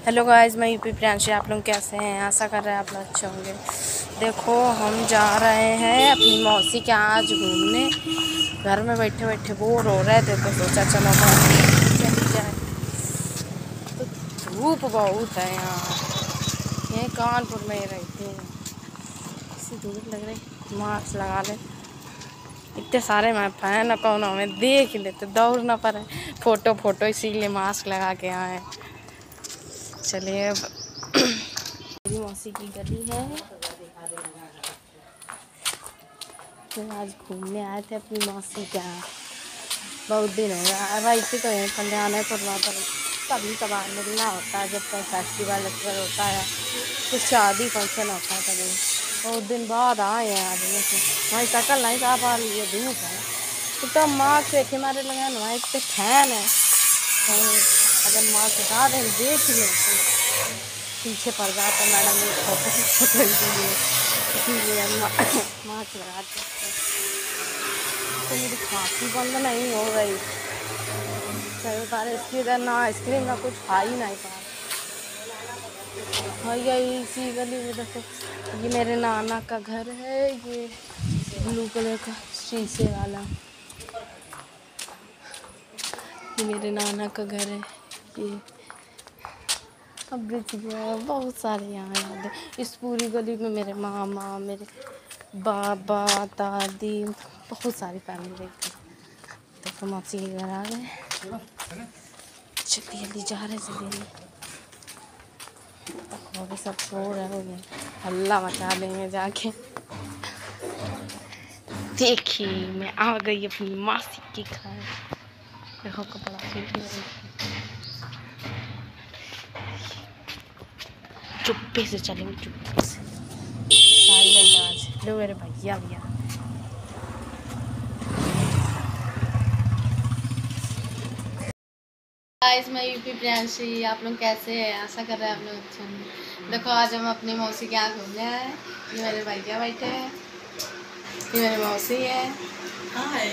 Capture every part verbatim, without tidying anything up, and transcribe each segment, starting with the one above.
Hello guys, मैं UP Priyanshi. आप लोग कैसे हैं? आशा कर रहे हैं आप लोग अच्छे होंगे। देखो, हम जा रहे हैं अपनी मौसी के यहाँ आज घूमने। घर में बैठे बैठे बोर हो रहे थे तो सोचा चलो चली जाए। तो धूप बहुत है यहाँ, यहीं कानपुर में ही रहती हूँ। इसी धूप लग रही, मास्क लगा ले। इतने सारे मैं फैन कौन हमें देख लेते, दौड़ ना पड़े फोटो फोटो इसीलिए मास्क लगा के आए। चलिए, अब मेरी मौसी की गली है तो आज घूमने आए थे अपनी मौसी के यहाँ। बहुत दिन हो गया रहती तो यहीं पर जाना करवा पर कभी कभार मिलना होता है, जब कोई फेस्टिवल होता है, कुछ शादी फंक्शन होता है तभी। बहुत दिन बाद आए हैं आदमी से, वहीं शकल नहीं जा पा रही है, धूप है तो मास्क देखे हमारे लगे वहाँ इतने फैन है। अगर मास्क हटा दें देख लें तो पीछे पड़ जाता मैडम ने फोटो फोटो इसीलिए इसीलिए मास्क लगा के। तो मेरी खांसी बंद नहीं हो गई, कई बार इसकी इधर ना आइसक्रीम ना कुछ खा ही नहीं पा हाँ यही इसी गली में। देखो, ये मेरे नाना का घर है, ये ब्लू कलर का शीशे वाला, ये मेरे नाना का घर है। ये अब बहुत सारे यहाँ याद है। इस पूरी गली में मेरे मामा, मेरे बाबा, दादी, बहुत सारी फैमिली रहती है। देखो मौसी के घर आ गए, चलिए जल्दी जा रहे चलिए। देखो सब सो रहे होंगे, हल्ला मचा देंगे जाके। देखिए मैं आ गई अपनी मौसी के घर। देखो कपड़ा सूख, चुप्पे से चलेंगे, चुप्पे से साइलेंट आज। लो मेरे भैया भैया गाइस, मैं यूपी प्रियांशी। आप लोग कैसे हैं? आशा कर रहे हैं आप लोग अच्छे होंगे। देखो आज हम अपनी मौसी के यहाँ घूमने आए हैं। ये मेरे भैया बैठे हैं, ये मेरी मौसी है। हाय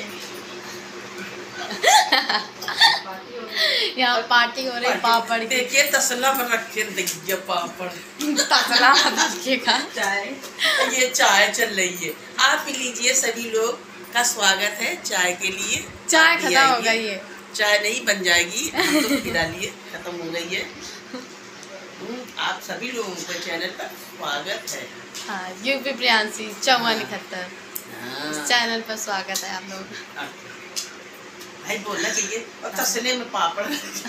यहाँ पार्टी हो रही पापड़ की। देखिए तसला पर रखे देखिए पापड़ तसला रखिएगा। चाय, ये चाय चल रही है, आप पी लीजिए। सभी लोग का स्वागत है चाय के लिए। चाय खत्म हो गई है, चाय नहीं बन जाएगी, तो पी डालिए, खत्म हो गई है। आप सभी लोगों के चैनल पर स्वागत है। हाँ, यूपी प्रियांशी चौवन इकहत्तर चैनल पर स्वागत है आप लोग। भाई बोलना चाहिए। और तसले में पापड़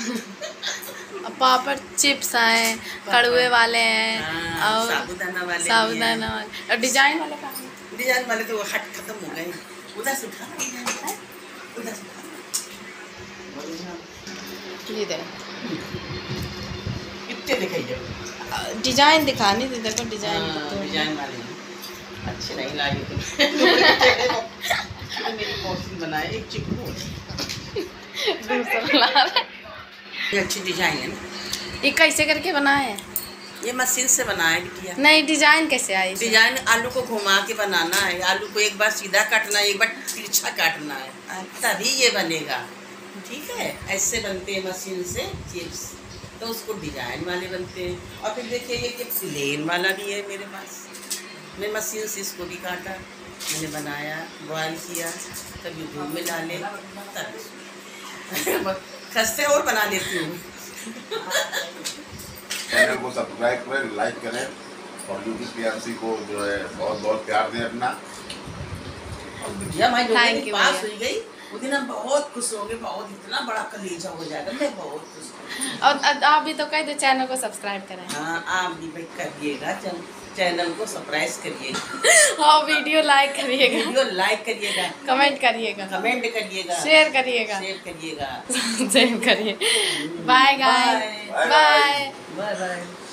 पापड़ चिप्स आए, कड़ुए वाले हैं और साबुदाना वाले साबुदाना वाले और डिजाइन वाले का डिजाइन वाले तो हट खत्म हो गए। उधर से उठा उधर से ये दे कितने दिखाइए डिजाइन दिखाने थे। देखो डिजाइन तो डिजाइन वाले अच्छे नहीं लागे तुम। मेरी मौसी बनाए एक चिकू दूसरा ला रहे। ये अच्छी डिजाइन है ना। ये कैसे करके बनाए हैं? ये मशीन से बनाया बिटिया। नहीं, डिजाइन कैसे आई? डिजाइन आलू को घुमा के बनाना है। आलू को एक बार सीधा काटना है, एक बार तिरछा काटना है, तभी ये बनेगा। ठीक है, ऐसे बनते हैं मशीन से चिप्स, तो उसको डिजाइन वाले बनते हैं। और फिर देखिए ये प्लेन वाला भी है मेरे पास। मैं मशीन से इसको भी काटा, मैंने बनाया, बॉयल किया, तब यूट्यूब में डाले, तब खस्ते और बना लेती हूँ। चैनल को सब्सक्राइब करें, लाइक करें और यूपी प्रियांशी को जो है बहुत बहुत प्यार दें अपना। और बिटिया मैं जो पास हुई गई उस दिन हम बहुत खुश हो गए, बहुत इतना बड़ा कलेजा हो जाएगा। मैं बहुत खुश हूँ। और आप भी तो कह दो चैनल को सब्सक्राइब करें। हाँ, आप भी भाई करिएगा, चैनल को सब्सक्राइब करिएगा। हाँ, वीडियो लाइक करिएगा, वीडियो लाइक करिएगा, कमेंट करिएगा, कमेंट करिएगा, शेयर करिएगा, शेयर करिएगा, शेयर करिए। Bye guys, bye bye bye.